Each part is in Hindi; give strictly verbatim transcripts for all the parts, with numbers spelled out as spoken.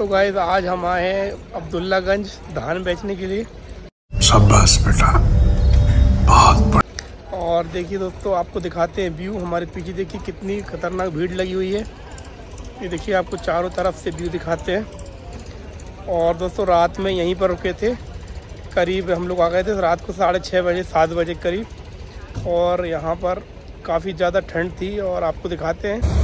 तो गाइस आज हम आए हैं अब्दुल्लागंज धान बेचने के लिए। शाबाश बेटा, बहुत बढ़िया। और देखिए दोस्तों, आपको दिखाते हैं व्यू। हमारे पीछे देखिए कितनी खतरनाक भीड़ लगी हुई है। ये देखिए, आपको चारों तरफ से व्यू दिखाते हैं। और दोस्तों, रात में यहीं पर रुके थे। करीब हम लोग आ गए थे रात को साढ़े छः बजे सात बजे करीब। और यहाँ पर काफ़ी ज़्यादा ठंड थी और आपको दिखाते हैं।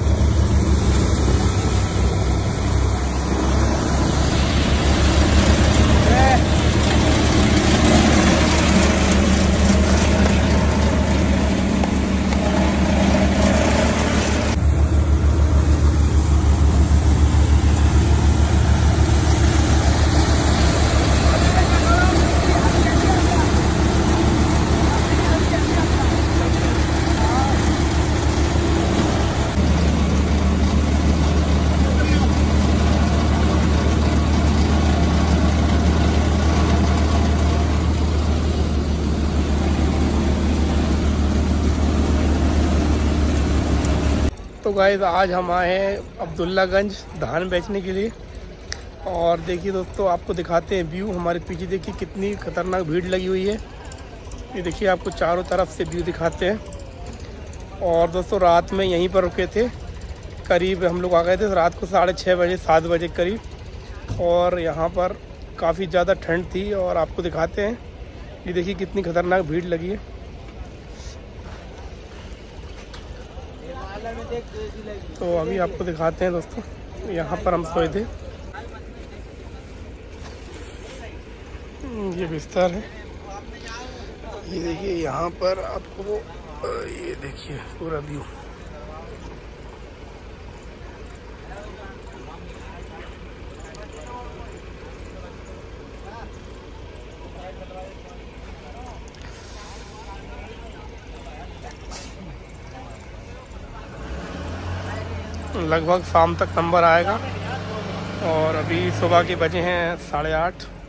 तो गाइस आज हम आए हैं अब्दुल्लागंज धान बेचने के लिए। और देखिए दोस्तों, आपको दिखाते हैं व्यू। हमारे पीछे देखिए कितनी खतरनाक भीड़ लगी हुई है। ये देखिए, आपको चारों तरफ से व्यू दिखाते हैं। और दोस्तों, रात में यहीं पर रुके थे। करीब हम लोग आ गए थे रात को साढ़े छः बजे सात बजे करीब। और यहाँ पर काफ़ी ज़्यादा ठंड थी और आपको दिखाते हैं। ये देखिए कितनी खतरनाक भीड़ लगी है। तो अभी आपको दिखाते हैं दोस्तों, यहाँ पर हम सोए थे। ये बिस्तर है। ये देखिए, यहाँ पर आपको ये देखिए पूरा व्यू। लगभग शाम तक नंबर आएगा। और अभी सुबह के बजे हैं साढ़े आठ।